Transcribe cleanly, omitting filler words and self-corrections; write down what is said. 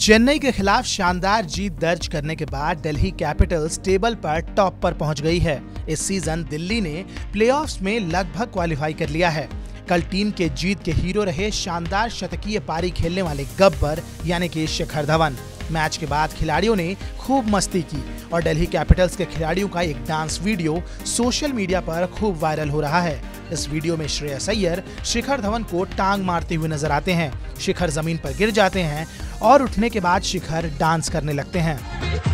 चेन्नई के खिलाफ शानदार जीत दर्ज करने के बाद दिल्ली कैपिटल्स टेबल पर टॉप पर पहुंच गई है। इस सीजन दिल्ली ने प्लेऑफ्स में लगभग क्वालिफाई कर लिया है। कल टीम के जीत के हीरो रहे शानदार शतकीय पारी खेलने वाले गब्बर यानी कि शिखर धवन। मैच के बाद खिलाड़ियों ने खूब मस्ती की और दिल्ली कैपिटल्स के खिलाड़ियों का एक डांस वीडियो सोशल मीडिया पर खूब वायरल हो रहा है। इस वीडियो में श्रेयस अय्यर शिखर धवन को टांग मारते हुए नजर आते हैं। शिखर जमीन पर गिर जाते हैं और उठने के बाद शिखर डांस करने लगते हैं।